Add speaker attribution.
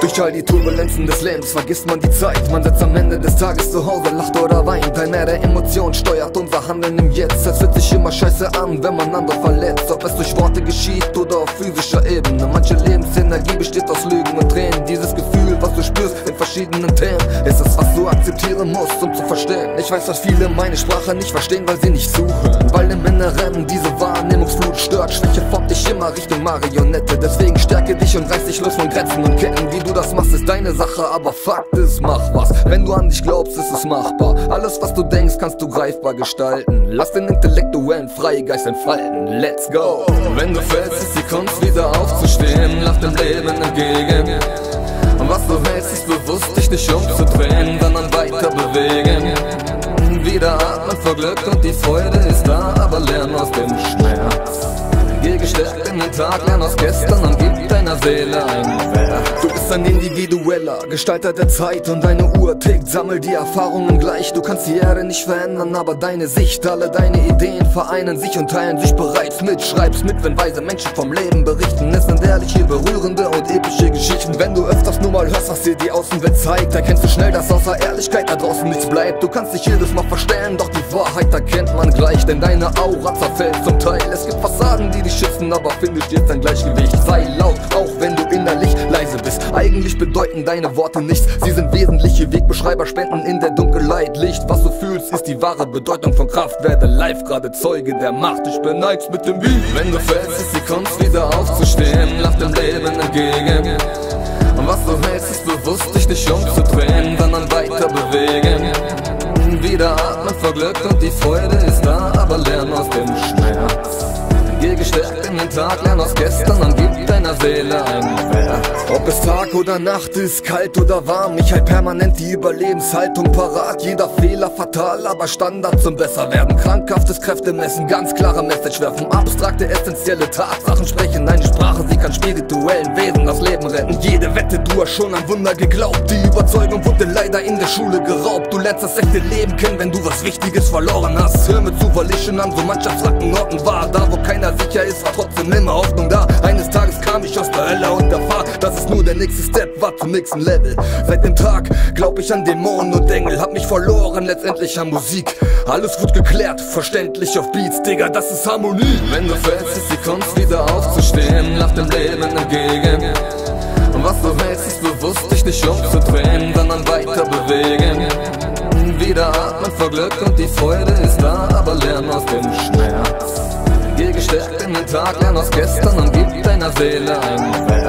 Speaker 1: Durch all die Turbulenzen des Lebens vergisst man die Zeit. Man sitzt am Ende des Tages zu Hause, lacht oder weint. Ein Meer der Emotionen steuert unser Handeln im Jetzt. Es fühlt sich immer scheiße an, wenn man andere verletzt. Ob es durch Worte geschieht oder auf physischer Ebene. Manche Lebensenergie besteht aus Lügen und Tränen. Dieses Gefühl, was du spürst in verschiedenen Themen, ist es, was du akzeptieren musst, um zu verstehen. Ich weiß, dass viele meine Sprache nicht verstehen, weil sie nicht zuhören. Weil im Inneren diese Wahrnehmungsflut stört. Schwäche formt dich immer Richtung Marionette. Deswegen stärke dich und reiß dich los von Grenzen und Ketten. Wie du das machst, ist deine Sache, aber Fakt ist, mach was. Wenn du an dich glaubst, ist es machbar. Alles, was du denkst, kannst du greifbar gestalten. Lass den intellektuellen Freigeist entfalten. Let's go! Wenn du fällst, ist die Kunst wieder aufzustehen. Lach dem Leben entgegen. Und was du hältst, ist bewusst, dich nicht umzudrehen, sondern weiter bewegen. Wieder atmen vor Glück und die Freude ist da, aber lern aus dem Schmerz. Geh gestärkt in den Tag, lern aus gestern und gib deiner Seele ein Werk. Du bist ein individueller Gestalter der Zeit und deine Uhr tickt, sammel die Erfahrungen gleich. Du kannst die Erde nicht verändern, aber deine Sicht, alle deine Ideen vereinen sich und teilen sich bereits mit. Schreib's mit, wenn weise Menschen vom Leben berichten. Es sind ehrliche, berührende und epische Geschichten. Wenn du öfters nur mal hörst, was dir die Außenwelt zeigt, erkennst du schnell, dass außer Ehrlichkeit da draußen nichts bleibt. Du kannst dich jedes Mal verstellen, doch die Wahrheit erkennt man gleich, denn deine Aura zerfällt zum Teil. Es gibt Fassaden, die dich schützen, aber finde stets dein Gleichgewicht. Sei laut, auch wenn du innerlich leise bist. Eigentlich bedeuten deine Worte nichts, sie sind wesentliche Wegbeschreiber, spenden in der Dunkelheit Licht. Was du fühlst, ist die wahre Bedeutung von Kraft. Werde live gerade Zeuge der Macht, ich beneid's mit dem Beat. Wenn du fällst, ist die Kunst wieder aufzustehen, lach dem Leben entgegen. Und was du hältst, ist bewusst, dich nicht umzudrehen, sondern weiter bewegen. Wieder atmen vor Glück und die Freude ist da, aber lern aus dem Schmerz. Geh gestärkt in den Tag, lern aus gestern und gib deiner Seele ein Werk. Ob es Tag oder Nacht ist, kalt oder warm, ich halt permanent die Überlebenshaltung parat. Jeder Fehler fatal, aber Standard zum Besserwerden. Krankhaftes Kräftemessen, ganz klare Message werfen. Abstrakte, essentielle Tatsachen sprechen eine Sprache, sie kann spirituellen Wesen das Leben retten. Jede Wette, du hast schon an Wunder geglaubt. Die Überzeugung wurde leider in der Schule geraubt. Du lernst das echte Leben kennen, wenn du was Wichtiges verloren hast. Hör mir zu, weil ich schon an so manch abstrakten Orten war. Da wo keiner sicher ist, war trotzdem immer Hoffnung da. Eines Tages kam ich aus der Hölle und erfahr, dass es nur der nächste Step war zum nächsten Level. Seit dem Tag glaub ich an Dämonen und Engel, hab mich verloren letztendlich an Musik. Alles gut geklärt, verständlich auf Beats, Digga, das ist Harmonie. Wenn du fällst, ist die Kunst wieder aufzustehen, lach dem Leben entgegen. Und was du hältst, ist bewusst, dich nicht umzudrehen, sondern weiter bewegen. Wieder atmen vor Glück und die Freude ist da, aber lern aus dem Schmerz. Geh gestärkt in den Tag, lern aus gestern und gib deiner Seele ein Werk.